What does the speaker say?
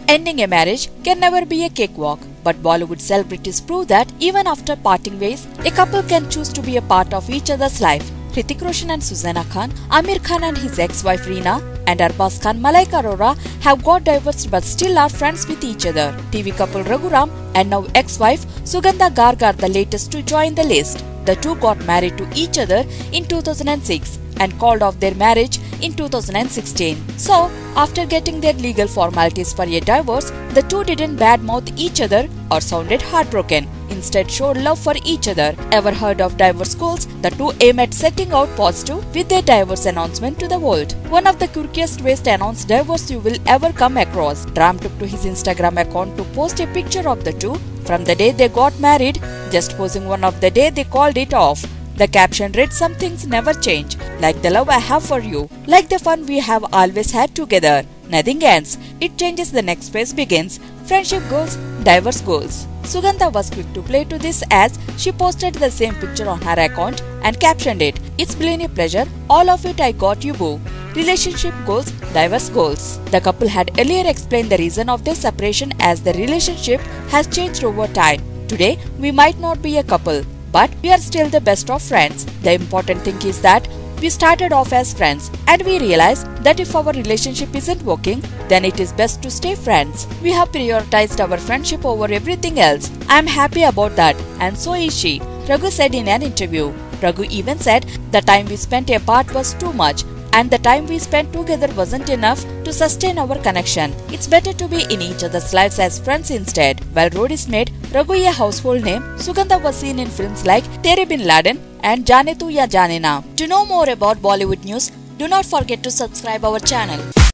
Ending a marriage can never be a cakewalk, but Bollywood celebrities prove that even after parting ways, a couple can choose to be a part of each other's life. Hrithik Roshan and Sussanne Khan, Aamir Khan and his ex-wife Reena, and Arbaaz Khan-Malaika Arora have got divorced but still are friends with each other. TV couple Raghu Ram and now ex-wife Sugandha Garg are the latest to join the list. The two got married to each other in 2006 and called off their marriage in 2016. So, after getting their legal formalities for a divorce, the two didn't badmouth each other or sounded heartbroken. Instead, showed love for each other. Ever heard of divorce goals? The two aim at setting out positive with their divorce announcement to the world. One of the quirkiest ways to announce divorce you will ever come across. Ram took to his Instagram account to post a picture of the two from the day they got married, just posing one of the day they called it off. The caption read, "Some things never change, like the love I have for you, like the fun we have always had together. Nothing ends. It changes, the next phase begins. Friendship goals, divorce goals." Sugandha was quick to play to this as she posted the same picture on her account and captioned it, "It's been a pleasure, all of it I got you boo. Relationship goals, divorce goals." The couple had earlier explained the reason of their separation as the relationship has changed over time. "Today, we might not be a couple, but we are still the best of friends. The important thing is that we started off as friends and we realized that if our relationship isn't working, then it is best to stay friends. We have prioritized our friendship over everything else. I am happy about that, and so is she," Raghu said in an interview. Raghu even said, "The time we spent apart was too much, and the time we spent together wasn't enough to sustain our connection. It's better to be in each other's lives as friends instead." While Roadies made Raghu a household name, Sugandha was seen in films like Tere Bin Laden and Jaane Tu Ya Jaane Na. To know more about Bollywood news, do not forget to subscribe our channel.